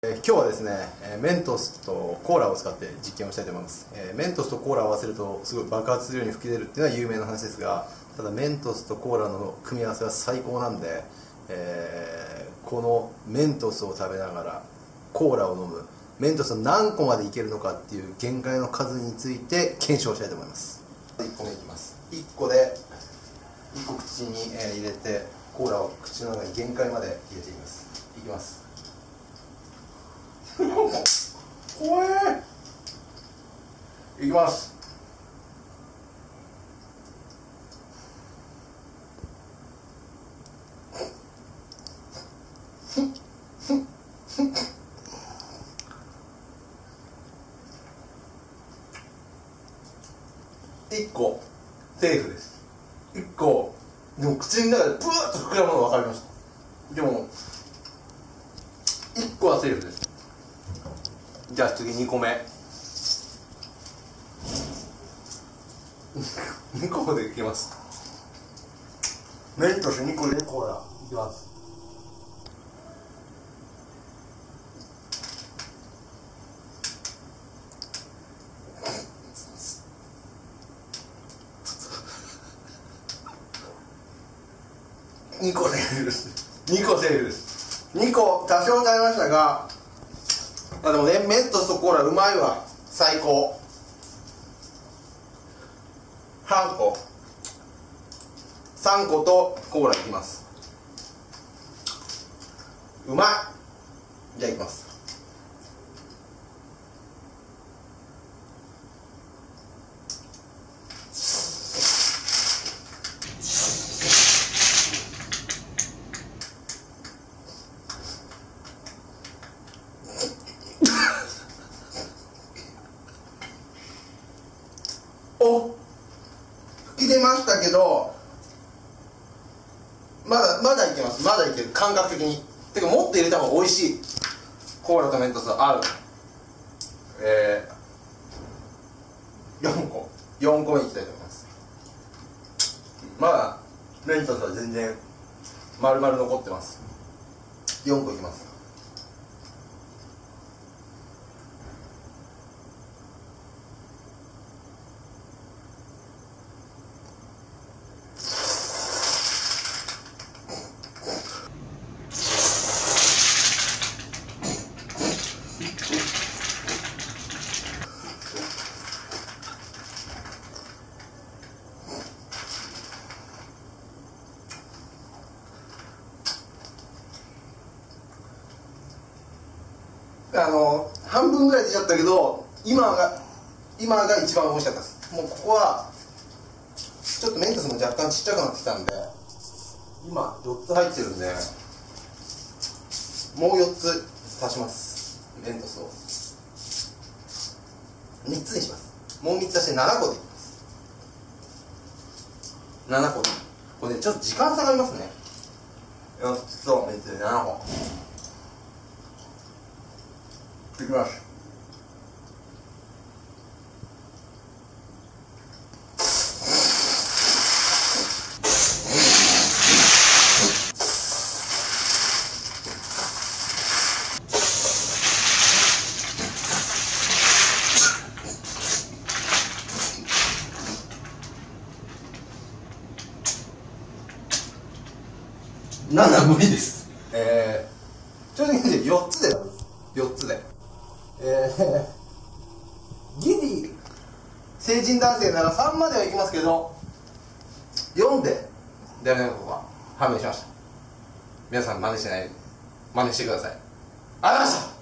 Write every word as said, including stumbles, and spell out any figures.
今日はですね、メントスとコーラを使って実験をしたいと思います。メントスとコーラを合わせるとすごい爆発するように吹き出るっていうのは有名な話ですが、ただメントスとコーラの組み合わせは最高なんで、えー、このメントスを食べながらコーラを飲む、メントスを何個までいけるのかっていう限界の数について検証したいと思います。いっこめいきます。いっこでいっこ口に入れてコーラを口の中に限界まで入れていきます。いきます。怖え。いきます。いっこセーフです。いっこでも口の中でブワーッと膨らむのが分かりました。でもいっこはセーフです。じゃあ次にこめにこまでいきます。メントスにこでコーラいきます。にこセーフです。にこセーフです。にこ多少耐えましたが、あでもね、メントスとコーラうまいわ。最高。半個さんことコーラいきます。うまい。じゃあいきます。お、吹き出ましたけど、まだまだいけます。まだいける、感覚的に。てかもっと入れた方が美味しい。コーラとメントス合う。えー、よんこよんこめいきたいと思います。まだメントスは全然丸々残ってます。よんこいきます。あの半分ぐらい出ちゃったけど、今が今が一番美味しかったです。もうここはちょっとメントスも若干ちっちゃくなってきたんで、今よっつ入ってるんで、もうよっつ足します。メントスをみっつにします。もうみっつ足してななこでいきます。ななこ。これねちょっと時間差がありますね。よっつとみっつでななこいきます。なな無理です。えー、正直言ってよっつでよっつでえー、ギリ成人男性ならさんまではいきますけど、よんでダメなことが判明しました。皆さん真似しない真似してください。ありがとうございました。